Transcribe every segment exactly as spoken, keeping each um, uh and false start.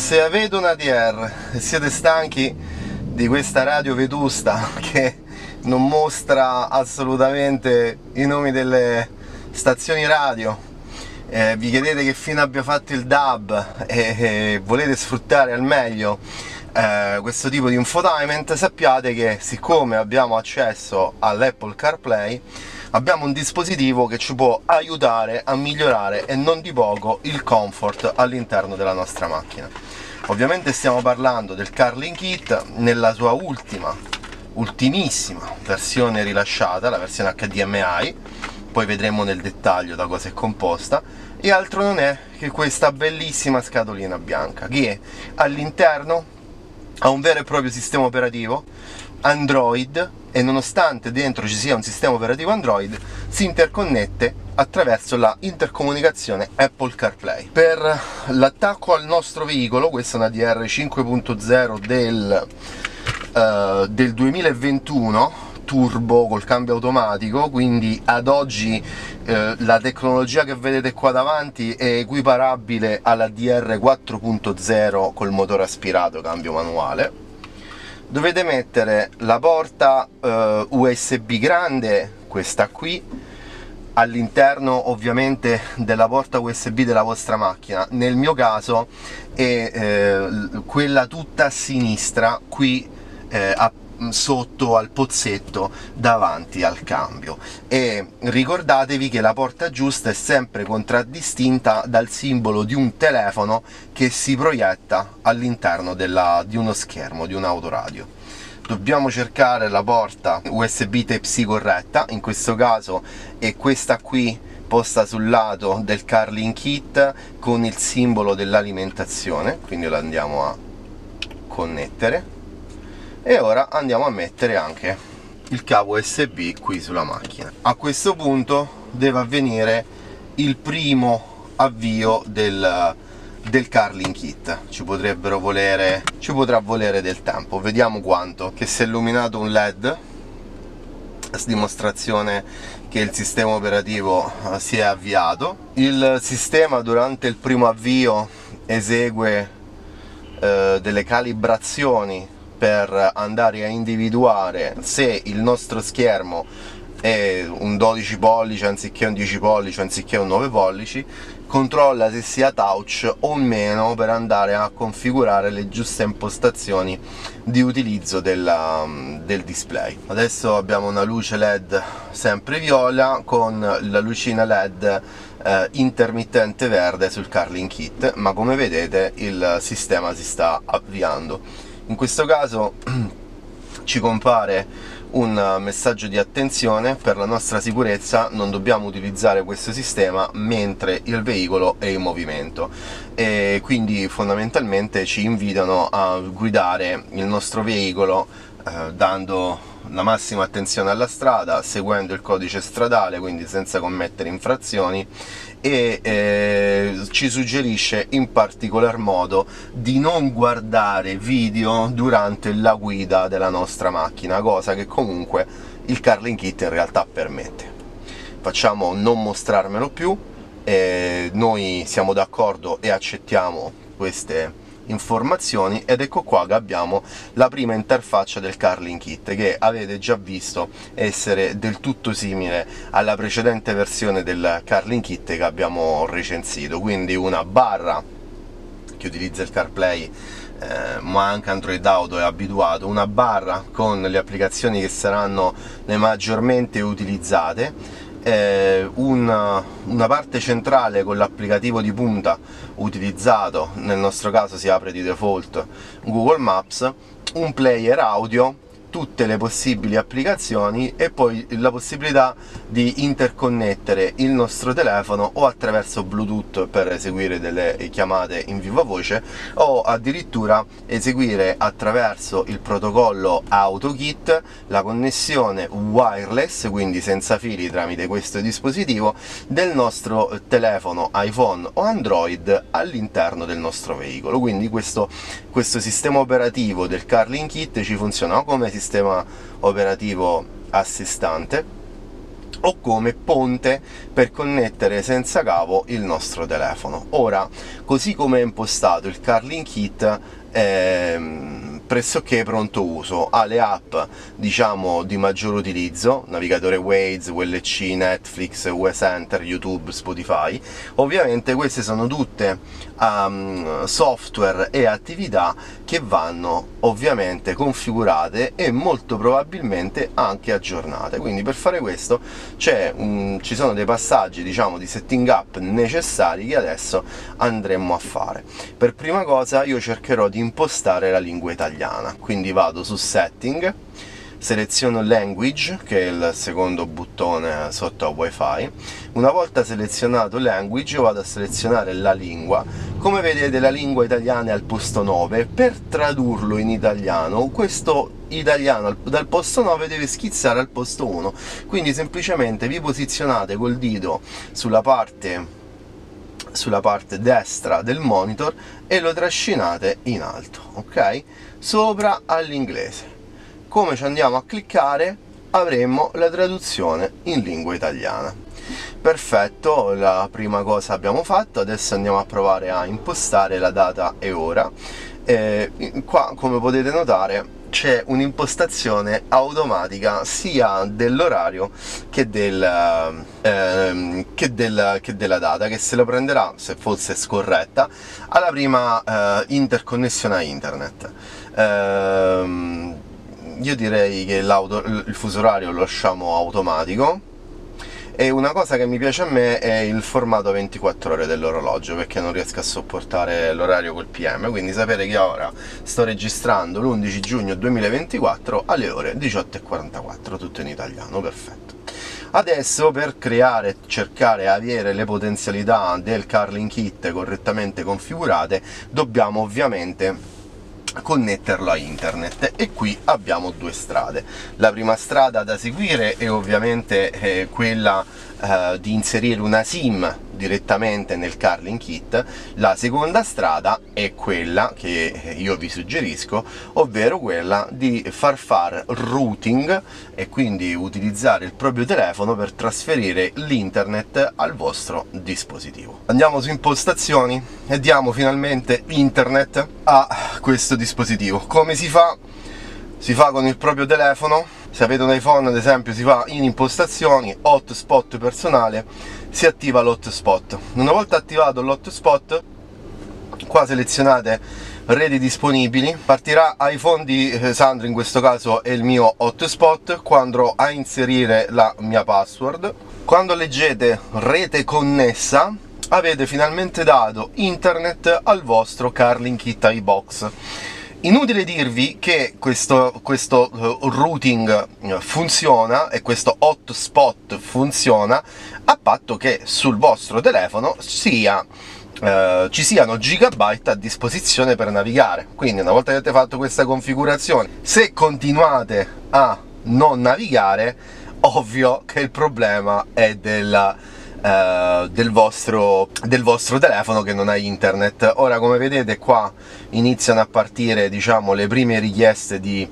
Se avete una A D R e siete stanchi di questa radio vetusta che non mostra assolutamente i nomi delle stazioni radio, eh, vi chiedete che fine abbia fatto il D A B e, e volete sfruttare al meglio eh, questo tipo di infotainment, sappiate che siccome abbiamo accesso all'Apple CarPlay abbiamo un dispositivo che ci può aiutare a migliorare e non di poco il comfort all'interno della nostra macchina. Ovviamente stiamo parlando del CarLink nella sua ultima, ultimissima versione rilasciata, la versione H D M I, poi vedremo nel dettaglio da cosa è composta, e altro non è che questa bellissima scatolina bianca che all'interno ha un vero e proprio sistema operativo Android e nonostante dentro ci sia un sistema operativo Android si interconnette attraverso la intercomunicazione Apple CarPlay. Per l'attacco al nostro veicolo, questa è una D R cinque punto zero del, uh, del duemilaventuno, turbo col cambio automatico, quindi ad oggi eh, la tecnologia che vedete qua davanti è equiparabile alla D R quattro punto zero col motore aspirato cambio manuale. Dovete mettere la porta eh, U S B grande, questa qui, all'interno ovviamente della porta U S B della vostra macchina. Nel mio caso è eh, quella tutta a sinistra, qui eh, a sotto al pozzetto davanti al cambio, e ricordatevi che la porta giusta è sempre contraddistinta dal simbolo di un telefono che si proietta all'interno della, di uno schermo di un autoradio. Dobbiamo cercare la porta U S B Type-C corretta, in questo caso è questa qui posta sul lato del CarLink Kit con il simbolo dell'alimentazione, quindi la andiamo a connettere. E ora andiamo a mettere anche il cavo U S B qui sulla macchina. A questo punto deve avvenire il primo avvio del, del CarLink Kit. Ci potrebbero volere, ci potrà volere del tempo, vediamo quanto. Che si è illuminato un LED a dimostrazione che il sistema operativo si è avviato. Il sistema durante il primo avvio esegue eh, delle calibrazioni per andare a individuare se il nostro schermo è un dodici pollici anziché un dieci pollici anziché un nove pollici, controlla se sia touch o meno per andare a configurare le giuste impostazioni di utilizzo della, del display. Adesso abbiamo una luce LED sempre viola con la lucina LED eh, intermittente verde sul CarLink Kit, ma come vedete il sistema si sta avviando. In questo caso ci compare un messaggio di attenzione: per la nostra sicurezza non dobbiamo utilizzare questo sistema mentre il veicolo è in movimento, e quindi fondamentalmente ci invitano a guidare il nostro veicolo eh, dando la massima attenzione alla strada, seguendo il codice stradale, quindi senza commettere infrazioni, e eh, ci suggerisce in particolar modo di non guardare video durante la guida della nostra macchina, cosa che comunque il CarLink Kit in realtà permette. Facciamo non mostrarmelo più, eh, noi siamo d'accordo e accettiamo queste informazioni, ed ecco qua che abbiamo la prima interfaccia del CarLink Kit, che avete già visto essere del tutto simile alla precedente versione del CarLink Kit che abbiamo recensito, quindi una barra che utilizza il CarPlay eh, ma anche Android Auto è abituato, una barra con le applicazioni che saranno le maggiormente utilizzate, Eh, una, una parte centrale con l'applicativo di punta utilizzato, nel nostro caso si apre di default Google Maps, un player audio, tutte le possibili applicazioni e poi la possibilità di interconnettere il nostro telefono o attraverso Bluetooth per eseguire delle chiamate in viva voce, o addirittura eseguire attraverso il protocollo AutoKit la connessione wireless, quindi senza fili tramite questo dispositivo, del nostro telefono iPhone o Android all'interno del nostro veicolo. Quindi questo, questo sistema operativo del CarLink Kit ci funziona come sistema operativo a sé stante, o come ponte per connettere senza cavo il nostro telefono. Ora, così come è impostato, il Carling Kit è pressoché pronto uso, ha le app diciamo di maggior utilizzo, navigatore Waze, U L C, Netflix, U S Enter, YouTube, Spotify. Ovviamente queste sono tutte um, software e attività che vanno ovviamente configurate e molto probabilmente anche aggiornate, quindi per fare questo c'è un, ci sono dei passaggi diciamo di setting up necessari che adesso andremo a fare. Per prima cosa io cercherò di impostare la lingua italiana, quindi vado su setting, seleziono language, che è il secondo bottone sotto a wifi. Una volta selezionato language vado a selezionare la lingua. Come vedete la lingua italiana è al posto nove. Per tradurlo in italiano, questo italiano dal posto nove deve schizzare al posto uno, quindi semplicemente vi posizionate col dito sulla parte sulla parte destra del monitor e lo trascinate in alto, ok? Sopra all'inglese. Come ci andiamo a cliccare avremo la traduzione in lingua italiana. Perfetto, la prima cosa abbiamo fatto, adesso andiamo a provare a impostare la data e ora. Eh, qua come potete notare c'è un'impostazione automatica sia dell'orario che, del, eh, che, del, che della data, che se lo prenderà, se fosse scorretta, alla prima eh, interconnessione a internet. Eh, io direi che il fuso orario lo lasciamo automatico. E una cosa che mi piace a me è il formato ventiquattro ore dell'orologio, perché non riesco a sopportare l'orario col P M, quindi sapere che ora sto registrando l'undici giugno duemilaventiquattro alle ore diciotto e quarantaquattro, tutto in italiano, perfetto. Adesso per creare, cercare di avere le potenzialità del Carling Kit correttamente configurate, dobbiamo ovviamente connetterlo a internet, e qui abbiamo due strade. La prima strada da seguire è ovviamente eh, quella eh, di inserire una SIM direttamente nel Carling Kit. La seconda strada è quella che io vi suggerisco, ovvero quella di far fare routing e quindi utilizzare il proprio telefono per trasferire l'internet al vostro dispositivo. Andiamo su impostazioni e diamo finalmente internet a questo dispositivo. Come si fa? Si fa con il proprio telefono. Se avete un iPhone ad esempio si va in impostazioni, hotspot personale, si attiva l'hotspot. Una volta attivato l'hotspot, qua selezionate reti disponibili, partirà iPhone di Sandro, in questo caso è il mio hotspot. Qua andrò a inserire la mia password. Quando leggete rete connessa avete finalmente dato internet al vostro Carling Kit iBox. Inutile dirvi che questo, questo uh, routing funziona e questo hotspot funziona a patto che sul vostro telefono sia, uh, ci siano gigabyte a disposizione per navigare. Quindi una volta che avete fatto questa configurazione, se continuate a non navigare, ovvio che il problema è della Uh, del, vostro, del vostro telefono che non ha internet. Ora come vedete qua iniziano a partire diciamo le prime richieste di,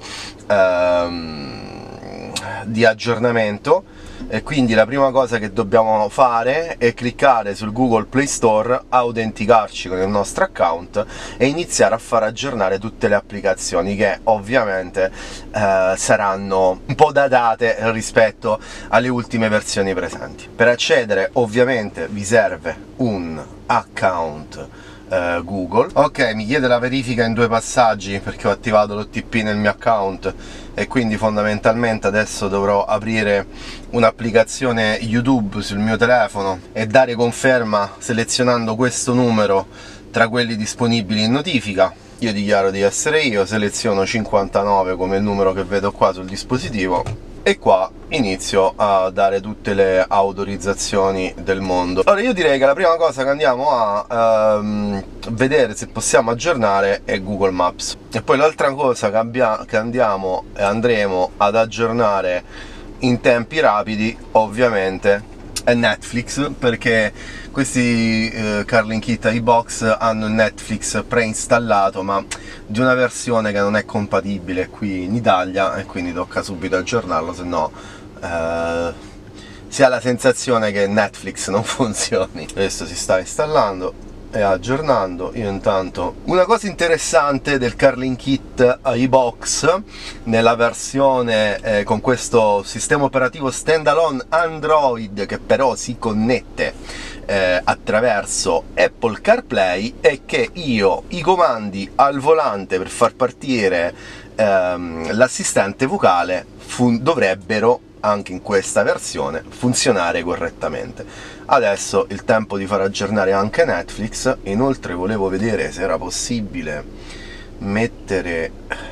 uh, di aggiornamento, e quindi la prima cosa che dobbiamo fare è cliccare sul Google Play Store, autenticarci con il nostro account e iniziare a far aggiornare tutte le applicazioni, che ovviamente eh, saranno un po' datate rispetto alle ultime versioni presenti. Per accedere ovviamente vi serve un account Uh, Google. Ok, mi chiede la verifica in due passaggi perché ho attivato l'O T P nel mio account, e quindi fondamentalmente adesso dovrò aprire un'applicazione YouTube sul mio telefono e dare conferma selezionando questo numero tra quelli disponibili in notifica. Io dichiaro di essere io, seleziono cinquantanove come il numero che vedo qua sul dispositivo, e qua inizio a dare tutte le autorizzazioni del mondo. Allora io direi che la prima cosa che andiamo a um, vedere se possiamo aggiornare è Google Maps, e poi l'altra cosa che, abbia, che andiamo e andremo ad aggiornare in tempi rapidi ovviamente è Netflix, perché questi eh, Carling Kit iBox hanno Netflix preinstallato, ma di una versione che non è compatibile qui in Italia, e quindi tocca subito aggiornarlo, se no eh, si ha la sensazione che Netflix non funzioni. Questo si sta installando e aggiornando. Io intanto, una cosa interessante del Carling Kit iBox nella versione eh, con questo sistema operativo standalone Android, che però si connette eh, attraverso Apple CarPlay, è che io i comandi al volante per far partire ehm, l'assistente vocale dovrebbero anche in questa versione funzionare correttamente. Adesso il tempo di far aggiornare anche Netflix. Inoltre volevo vedere se era possibile mettere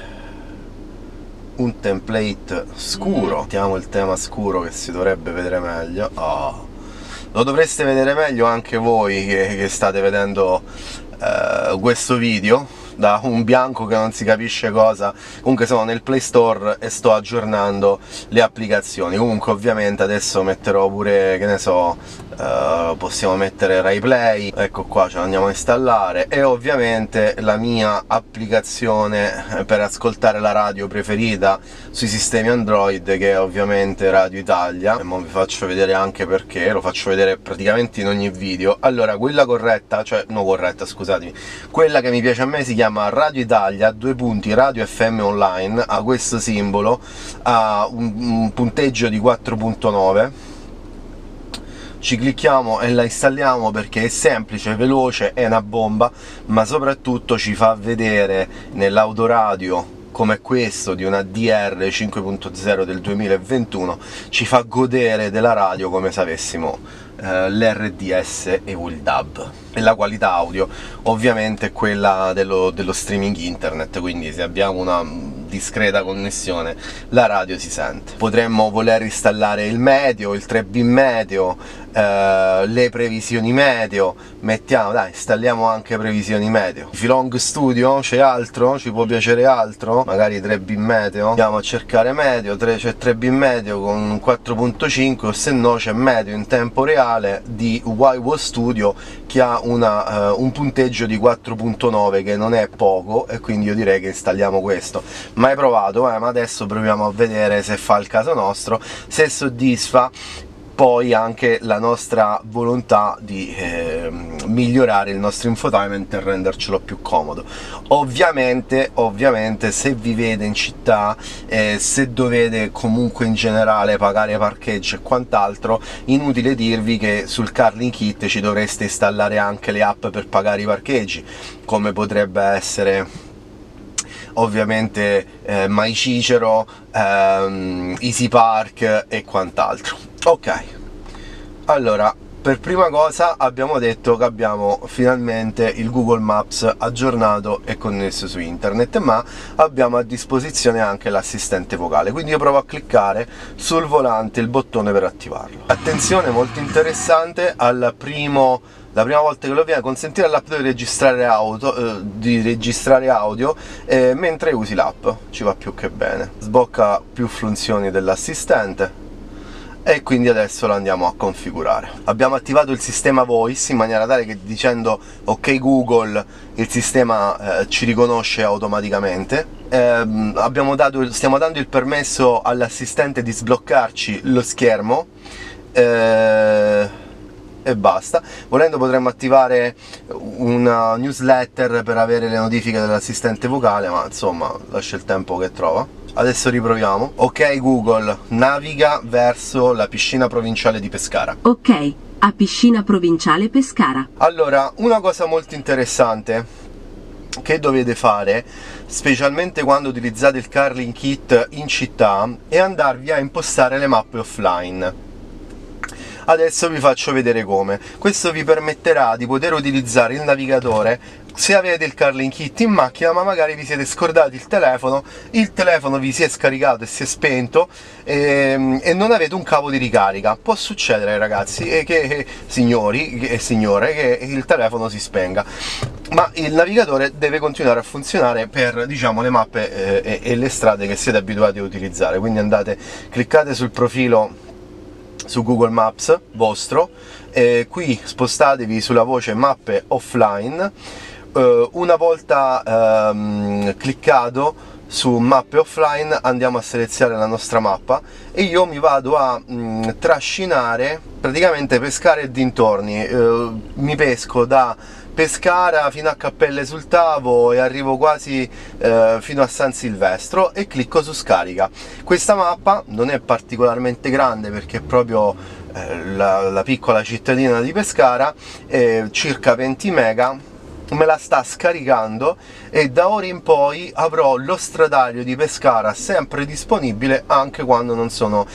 un template scuro. Mettiamo il tema scuro che si dovrebbe vedere meglio. Oh. Lo dovreste vedere meglio anche voi che, che state vedendo uh, questo video, da un bianco che non si capisce cosa. Comunque sono nel Play Store e sto aggiornando le applicazioni. Comunque ovviamente adesso metterò pure, che ne so, uh, possiamo mettere Rai Play, ecco qua, ce l'andiamo a installare, e ovviamente la mia applicazione per ascoltare la radio preferita sui sistemi Android, che è ovviamente Radio Italia. E mo vi faccio vedere anche perché, lo faccio vedere praticamente in ogni video. Allora, quella corretta, cioè no corretta, scusatemi, quella che mi piace a me si chiama chiama Radio Italia, due punti, Radio F M Online, ha questo simbolo, ha un, un punteggio di quattro punto nove. Ci clicchiamo e la installiamo perché è semplice, veloce, è una bomba, ma soprattutto ci fa vedere nell'autoradio come questo di una D R cinque punto zero del duemilaventuno, ci fa godere della radio come se avessimo eh, l'R D S e il D A B. E la qualità audio ovviamente è quella dello, dello streaming internet, quindi se abbiamo una discreta connessione la radio si sente. Potremmo voler installare il meteo, il tre B meteo, eh, le previsioni meteo. Mettiamo, dai, installiamo anche previsioni meteo. Filong Studio, c'è altro? Ci può piacere altro? Magari tre B meteo? Andiamo a cercare meteo, c'è tre B meteo con quattro punto cinque, o se no c'è meteo in tempo reale di Waiwo Studio che ha una, uh, un punteggio di quattro punto nove, che non è poco, e quindi io direi che installiamo questo. Mai provato, eh, ma adesso proviamo a vedere se fa il caso nostro, se soddisfa poi anche la nostra volontà di eh, migliorare il nostro infotainment e rendercelo più comodo. Ovviamente, ovviamente se vivete in città, eh, se dovete comunque in generale pagare parcheggio e quant'altro, inutile dirvi che sul Carling Kit ci dovreste installare anche le app per pagare i parcheggi, come potrebbe essere ovviamente eh, MyCicero, ehm, Easy Park e quant'altro. Ok, allora, per prima cosa abbiamo detto che abbiamo finalmente il Google Maps aggiornato e connesso su internet, ma abbiamo a disposizione anche l'assistente vocale, quindi io provo a cliccare sul volante il bottone per attivarlo. Attenzione, molto interessante, al primo la prima volta che lo viene, consentire all'app di registrare auto, eh, di registrare audio eh, mentre usi l'app, ci va più che bene. Sblocca più funzioni dell'assistente e quindi adesso lo andiamo a configurare. Abbiamo attivato il sistema voice in maniera tale che dicendo ok Google il sistema eh, ci riconosce automaticamente. Eh, abbiamo dato, stiamo dando il permesso all'assistente di sbloccarci lo schermo eh, e basta. Volendo potremmo attivare una newsletter per avere le notifiche dell'assistente vocale, ma insomma lascia il tempo che trova. Adesso riproviamo. Ok Google, naviga verso la piscina provinciale di Pescara. Ok, a piscina provinciale Pescara. Allora, una cosa molto interessante che dovete fare, specialmente quando utilizzate il Carling Kit in città, è andarvi a impostare le mappe offline. Adesso vi faccio vedere come. Questo vi permetterà di poter utilizzare il navigatore se avete il Carling Kit in macchina, ma magari vi siete scordati il telefono, il telefono vi si è scaricato e si è spento e, e non avete un cavo di ricarica. Può succedere, ragazzi, e che, signori e signore, che il telefono si spenga, ma il navigatore deve continuare a funzionare per, diciamo, le mappe eh, e, e le strade che siete abituati a utilizzare. Quindi andate, cliccate sul profilo su Google Maps vostro, e qui spostatevi sulla voce mappe offline. Uh, una volta um, cliccato su mappe offline, andiamo a selezionare la nostra mappa e io mi vado a mh, trascinare, praticamente Pescara e dintorni. Eh, mi pesco da Pescara fino a Cappelle sul Tavo e arrivo quasi eh, fino a San Silvestro e clicco su scarica. Questa mappa non è particolarmente grande perché è proprio eh, la, la piccola cittadina di Pescara, eh, circa venti mega, me la sta scaricando e da ora in poi avrò lo stradario di Pescara sempre disponibile anche quando non sono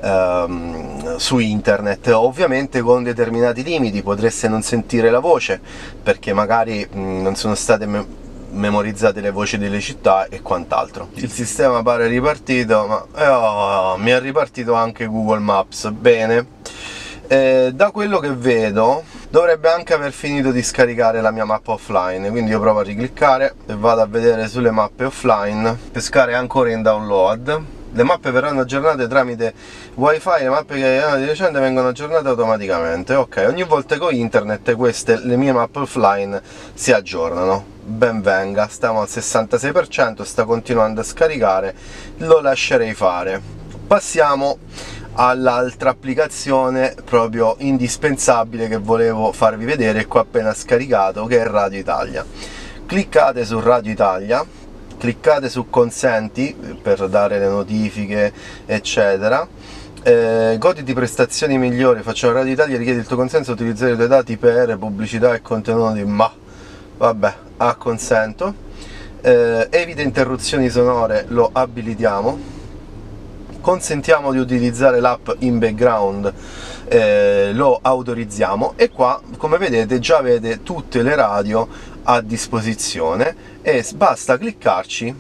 ehm, su internet, ovviamente con determinati limiti. Potreste non sentire la voce perché magari mh, non sono state me memorizzate le voci delle città e quant'altro. Il sistema pare ripartito, ma eh, oh, mi è ripartito anche Google Maps. Bene. Eh, da quello che vedo dovrebbe anche aver finito di scaricare la mia mappa offline, quindi io provo a ricliccare e vado a vedere sulle mappe offline. Pescara è ancora in download. Le mappe verranno aggiornate tramite wifi, le mappe che hanno di recente vengono aggiornate automaticamente. Ok, ogni volta con internet queste, le mie mappe offline, si aggiornano. Ben venga, stiamo al sessantasei per cento, sta continuando a scaricare, lo lascerei fare. Passiamo all'altra applicazione proprio indispensabile che volevo farvi vedere, qua appena scaricato, che è Radio Italia. Cliccate su Radio Italia, cliccate su consenti per dare le notifiche eccetera, eh, goditi prestazioni migliori, facciamo Radio Italia, richiedi il tuo consenso a utilizzare i tuoi dati per pubblicità e contenuti, ma vabbè, acconsento. Eh, evita interruzioni sonore, lo abilitiamo. Consentiamo di utilizzare l'app in background, eh, lo autorizziamo e qua, come vedete, già avete tutte le radio a disposizione e basta cliccarci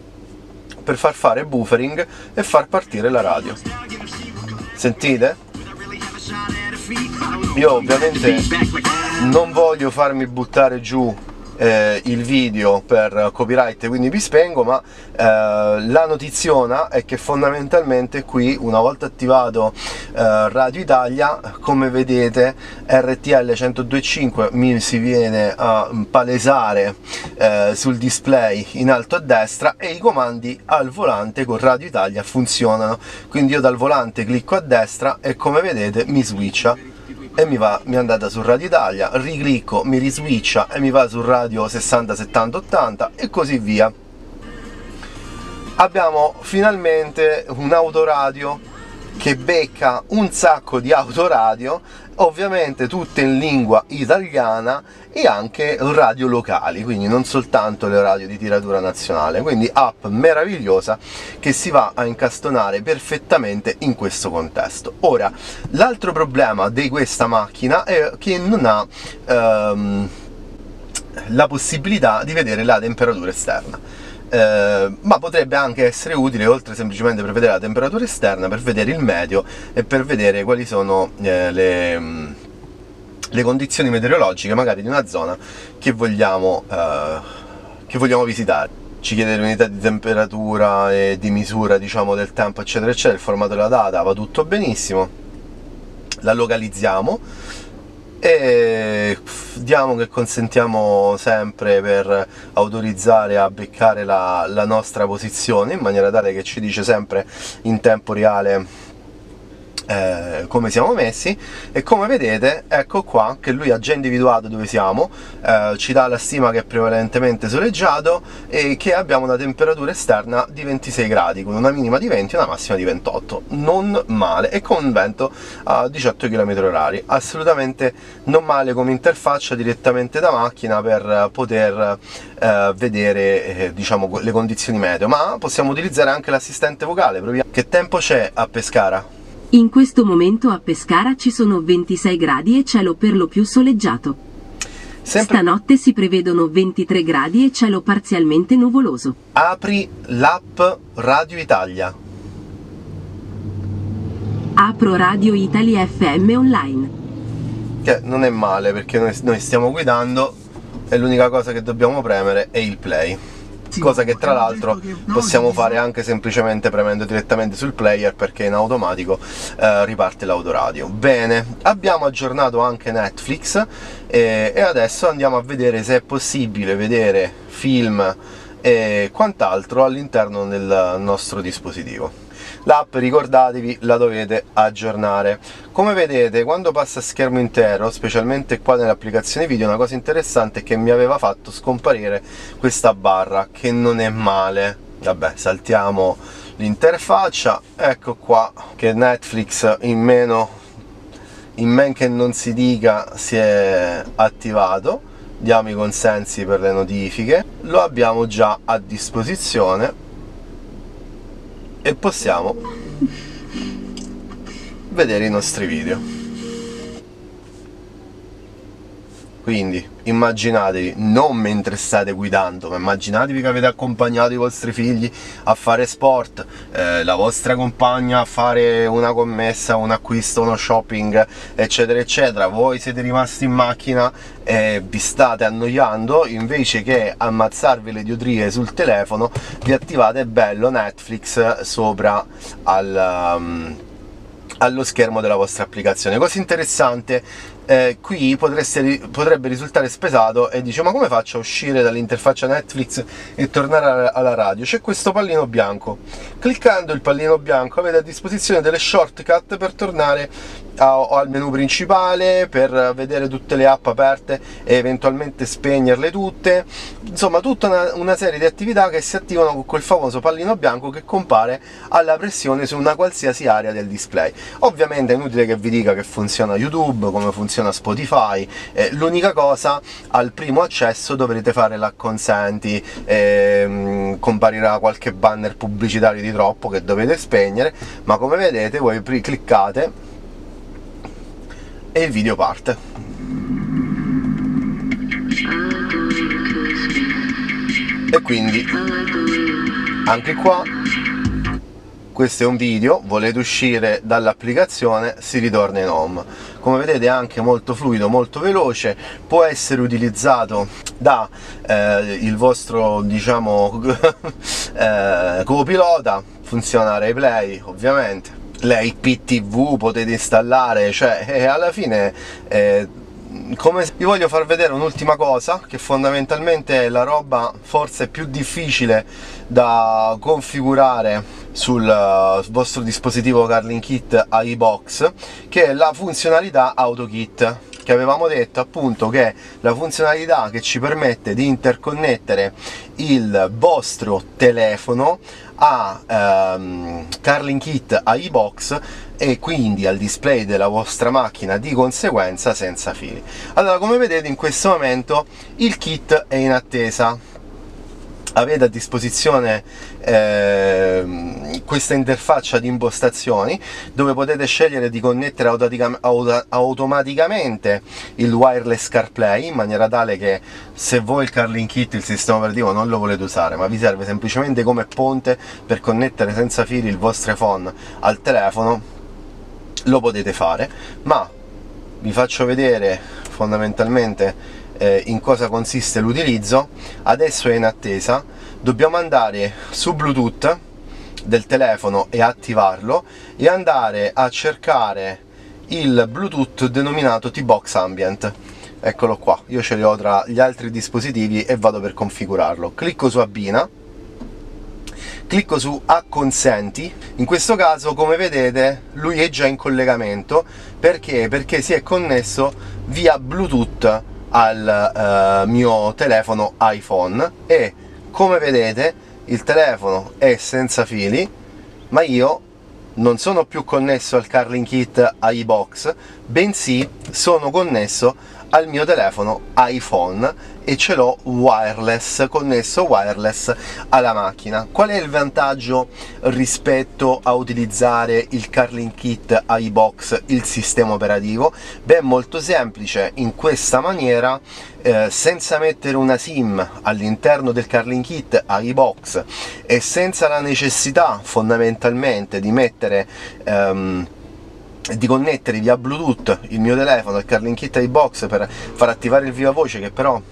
per far fare buffering e far partire la radio. Sentite? Io ovviamente non voglio farmi buttare giù Eh, il video per copyright, quindi vi spengo, ma eh, la notiziona è che fondamentalmente qui, una volta attivato eh, Radio Italia, come vedete R T L centodue e cinque mi si viene a palesare eh, sul display in alto a destra e i comandi al volante con Radio Italia funzionano, quindi io dal volante clicco a destra e come vedete mi switcha e mi va, mi è andata su Radio Italia, riclicco, mi riswitcha e mi va su radio sessanta settanta ottanta e così via. Abbiamo finalmente un autoradio che becca un sacco di autoradio, ovviamente tutte in lingua italiana e anche radio locali, quindi non soltanto le radio di tiratura nazionale, quindi app meravigliosa che si va a incastonare perfettamente in questo contesto. Ora, l'altro problema di questa macchina è che non ha ehm, la possibilità di vedere la temperatura esterna. Eh, ma potrebbe anche essere utile, oltre semplicemente per vedere la temperatura esterna, per vedere il meteo e per vedere quali sono eh, le, le condizioni meteorologiche magari di una zona che vogliamo, eh, che vogliamo visitare. Ci chiede l'unità di temperatura e di misura, diciamo, del tempo eccetera eccetera, il formato della data, va tutto benissimo, la localizziamo e diamo che consentiamo sempre per autorizzare a beccare la, la nostra posizione, in maniera tale che ci dice sempre in tempo reale eh, come siamo messi. E come vedete, ecco qua che lui ha già individuato dove siamo, eh, ci dà la stima che è prevalentemente soleggiato e che abbiamo una temperatura esterna di ventisei gradi con una minima di venti e una massima di ventotto, non male, e con un vento a diciotto chilometri orari, assolutamente non male come interfaccia direttamente da macchina per poter eh, vedere eh, diciamo le condizioni meteo. Ma possiamo utilizzare anche l'assistente vocale. Proviamo. Che tempo c'è a Pescara? In questo momento a Pescara ci sono ventisei gradi e cielo per lo più soleggiato. Sempre... Stanotte si prevedono ventitré gradi e cielo parzialmente nuvoloso. Apri l'app Radio Italia. Apro Radio Italia F M online. Che non è male perché noi, noi stiamo guidando e l'unica cosa che dobbiamo premere è il play. Cosa che tra l'altro possiamo fare anche semplicemente premendo direttamente sul player, perché in automatico eh, riparte l'autoradio. Bene, abbiamo aggiornato anche Netflix e, e adesso andiamo a vedere se è possibile vedere film e quant'altro all'interno del nostro dispositivo. L'app, ricordatevi, la dovete aggiornare. Come vedete, quando passa a schermo intero, specialmente qua nelle applicazioni video, una cosa interessante è che mi aveva fatto scomparire questa barra, che non è male. Vabbè, saltiamo l'interfaccia, ecco qua che Netflix in meno, in men che non si dica, si è attivato. Diamo i consensi per le notifiche, lo abbiamo già a disposizione e possiamo vedere i nostri video. Quindi immaginatevi, non mentre state guidando, ma immaginatevi che avete accompagnato i vostri figli a fare sport, eh, la vostra compagna a fare una commessa, un acquisto, uno shopping, eccetera eccetera. Voi siete rimasti in macchina e vi state annoiando, invece che ammazzarvi le idiotrie sul telefono vi attivate bello Netflix sopra al, um, allo schermo della vostra applicazione. Cosa interessante, eh, qui potreste, potrebbe risultare spesato e dice: ma come faccio a uscire dall'interfaccia Netflix e tornare alla, alla radio? C'è questo pallino bianco. Cliccando il pallino bianco avete a disposizione delle shortcut per tornare a, al menu principale, per vedere tutte le app aperte e eventualmente spegnerle tutte. Insomma, tutta una, una serie di attività che si attivano con quel famoso pallino bianco che compare alla pressione su una qualsiasi area del display. Ovviamente è inutile che vi dica che funziona YouTube, come funziona Spotify. Eh, l'unica cosa, al primo accesso dovrete fare l'acconsenti, ehm, comparirà qualche banner pubblicitario di troppo che dovete spegnere, ma come vedete voi cliccate e il video parte. E quindi anche qua, questo è un video, volete uscire dall'applicazione, si ritorna in home. Come vedete è anche molto fluido, molto veloce, può essere utilizzato da eh, il vostro, diciamo, eh, copilota, funziona RaiPlay ovviamente, l'I P T V potete installare, cioè eh, alla fine eh, come vi voglio far vedere un'ultima cosa, che fondamentalmente è la roba forse più difficile da configurare sul vostro dispositivo CarLink iBox, che è la funzionalità AutoKit, che avevamo detto appunto che è la funzionalità che ci permette di interconnettere il vostro telefono a ehm, CarLink iBox e quindi al display della vostra macchina di conseguenza senza fili. Allora, come vedete in questo momento il kit è in attesa. Avete a disposizione eh, questa interfaccia di impostazioni dove potete scegliere di connettere automatica, auto, automaticamente il wireless CarPlay, in maniera tale che se voi il CarLink Kit, il sistema operativo, non lo volete usare ma vi serve semplicemente come ponte per connettere senza fili il vostro iPhone al telefono, lo potete fare. Ma vi faccio vedere fondamentalmente Eh, in cosa consiste l'utilizzo. Adesso è in attesa, dobbiamo andare su Bluetooth del telefono e attivarlo e andare a cercare il Bluetooth denominato T-Box Ambient. Eccolo qua, io ce li ho tra gli altri dispositivi e vado per configurarlo. Clicco su Abbina, clicco su Acconsenti. In questo caso, come vedete, lui è già in collegamento. Perché? Perché si è connesso via Bluetooth al uh, mio telefono iPhone e come vedete il telefono è senza fili, ma io non sono più connesso al CarLink Kit iBox, bensì sono connesso al mio telefono iPhone e ce l'ho wireless, connesso wireless alla macchina. Qual è il vantaggio rispetto a utilizzare il CarLink Kit iBox, il sistema operativo? Beh, è molto semplice. In questa maniera, eh, senza mettere una SIM all'interno del CarLink Kit iBox e senza la necessità fondamentalmente di mettere ehm, di connettere via Bluetooth il mio telefono al CarLink Kit iBox per far attivare il viva voce, che però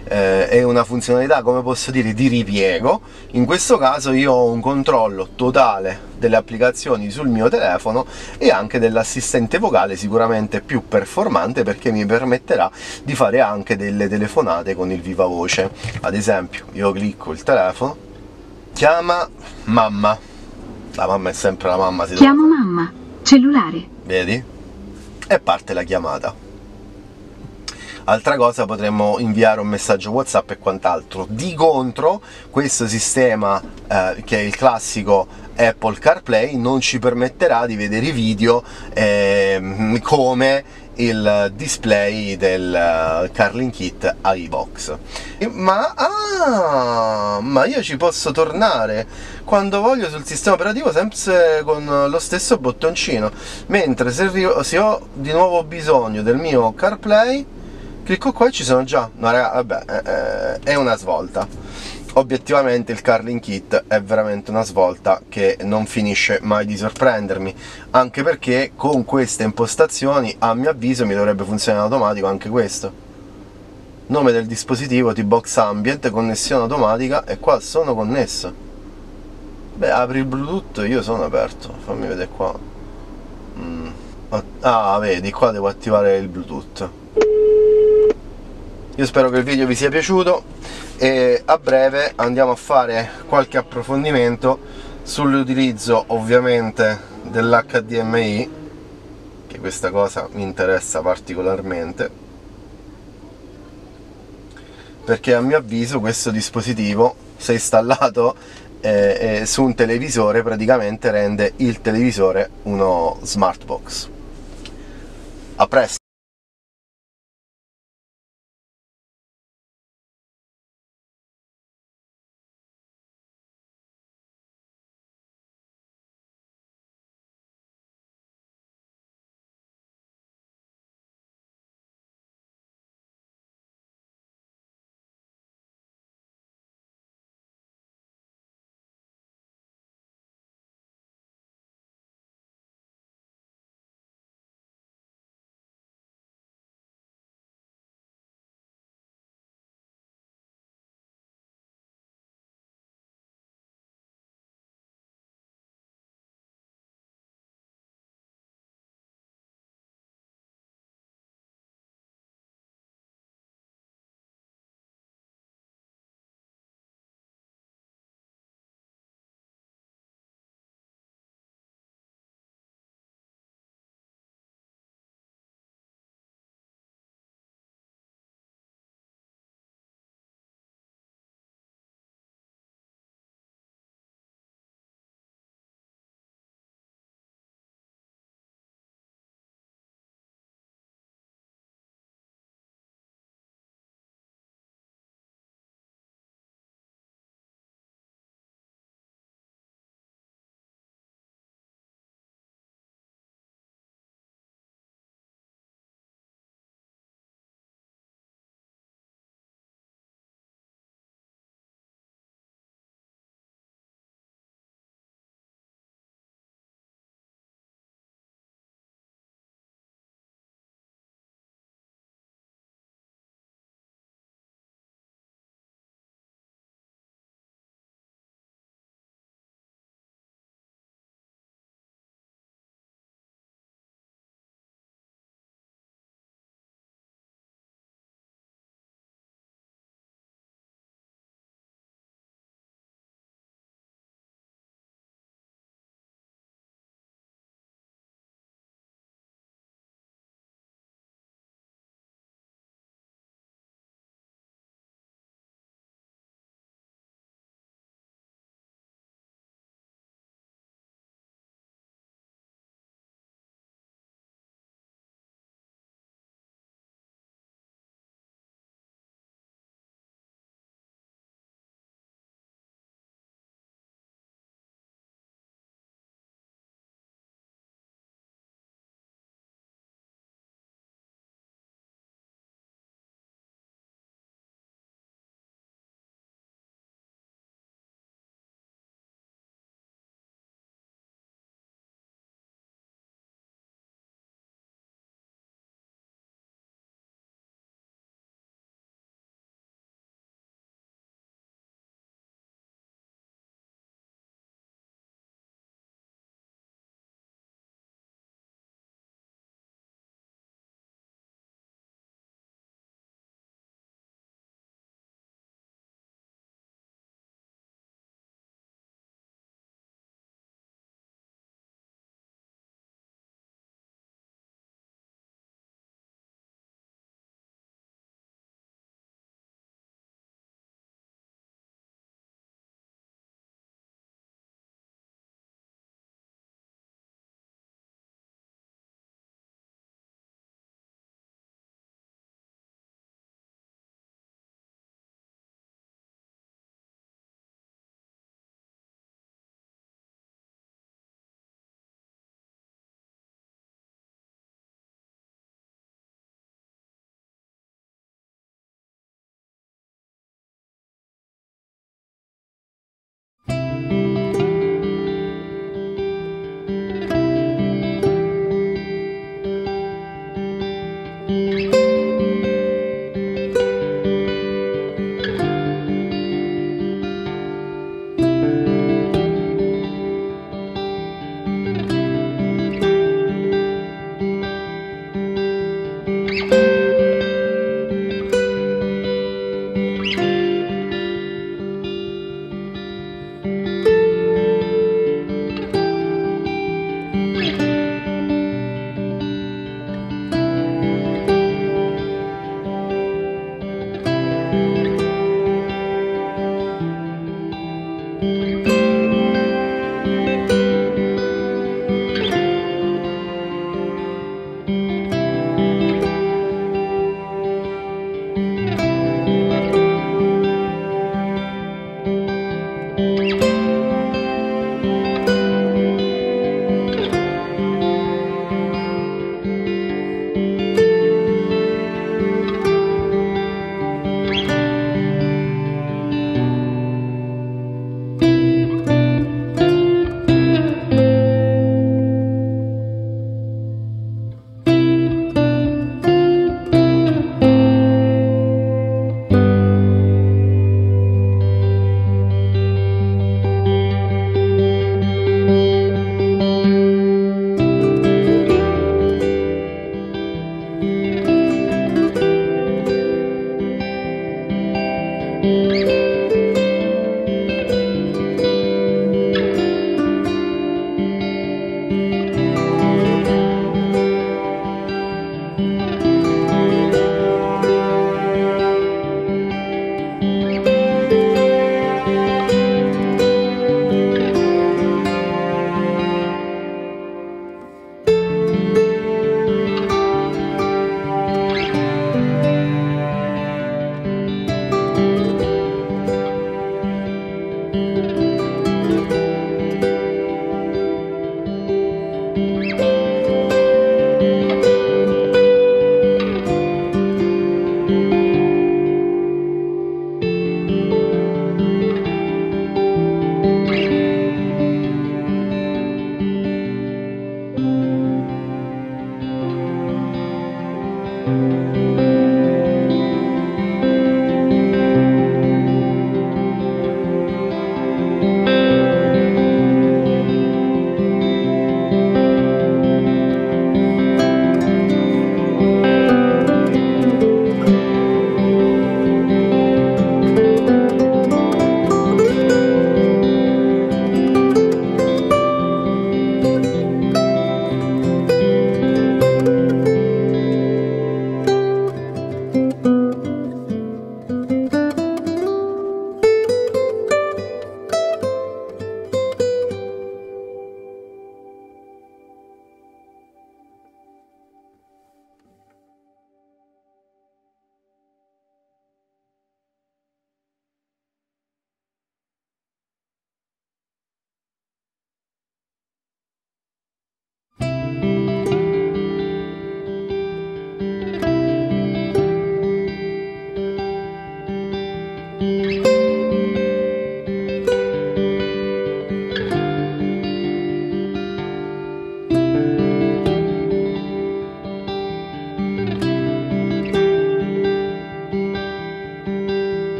eh, è una funzionalità, come posso dire, di ripiego. In questo caso io ho un controllo totale delle applicazioni sul mio telefono e anche dell'assistente vocale, sicuramente più performante, perché mi permetterà di fare anche delle telefonate con il viva voce. Ad esempio, io clicco il telefono, chiama mamma, la mamma è sempre la mamma, si chiamo mamma, cellulare, vedi? E parte la chiamata. Altra cosa, potremmo inviare un messaggio WhatsApp e quant'altro. Di contro, questo sistema, eh, che è il classico Apple CarPlay, non ci permetterà di vedere i video eh, come il display del uh, Carling Kit iBox. Ma, ah, ma io ci posso tornare quando voglio sul sistema operativo, sempre con lo stesso bottoncino, mentre se, se ho di nuovo bisogno del mio CarPlay, clicco qua e ci sono già. No, raga, vabbè, è una svolta. Obiettivamente il Carling Kit è veramente una svolta che non finisce mai di sorprendermi, anche perché con queste impostazioni, a mio avviso, mi dovrebbe funzionare in automatico anche questo. Nome del dispositivo, T-Box Ambient, connessione automatica, e qua sono connesso. Beh, apri il Bluetooth, io sono aperto, fammi vedere qua. Mm. Ah, vedi, qua devo attivare il Bluetooth. Io spero che il video vi sia piaciuto e a breve andiamo a fare qualche approfondimento sull'utilizzo, ovviamente, dell'H D M I, che questa cosa mi interessa particolarmente, perché a mio avviso questo dispositivo, se installato eh, eh, su un televisore, praticamente rende il televisore uno smart box. A presto!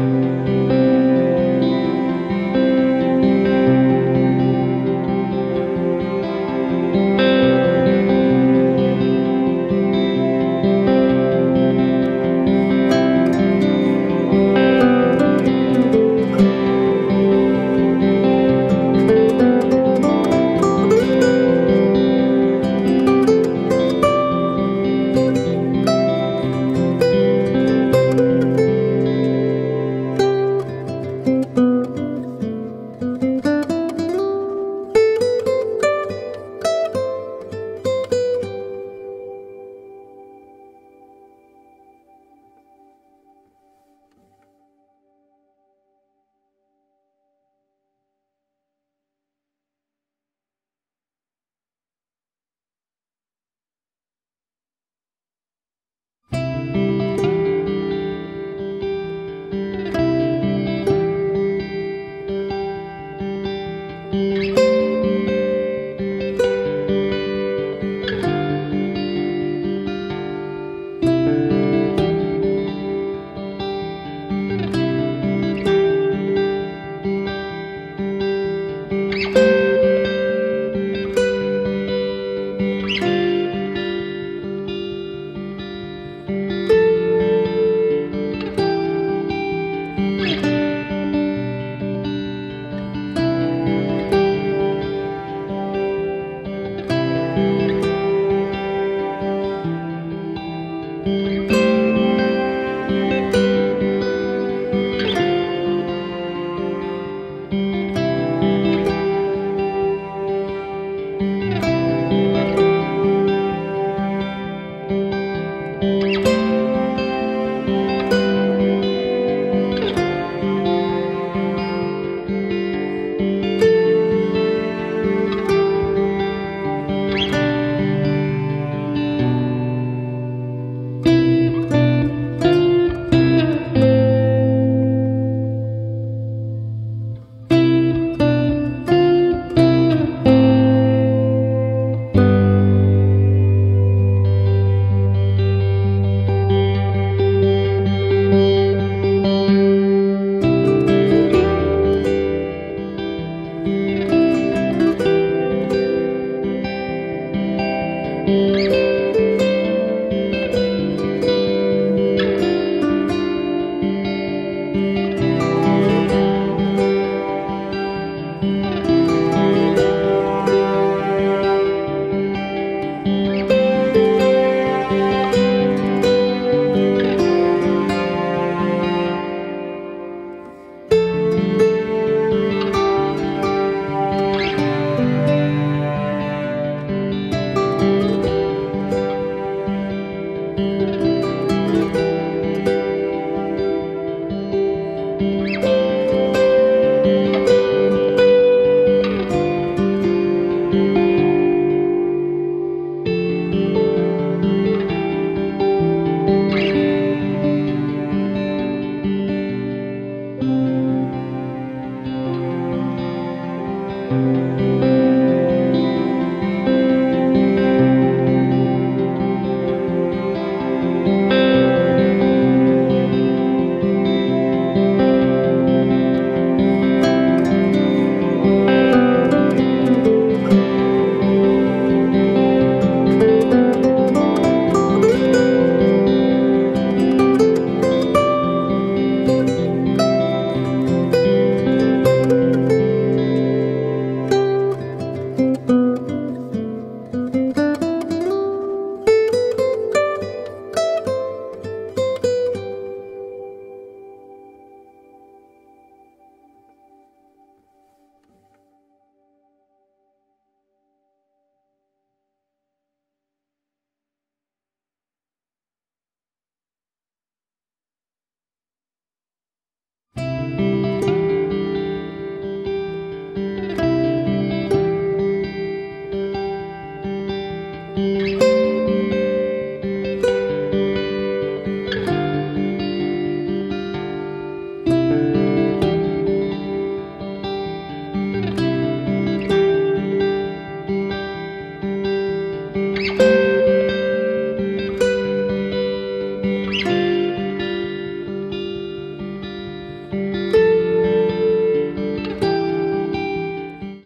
Ciao.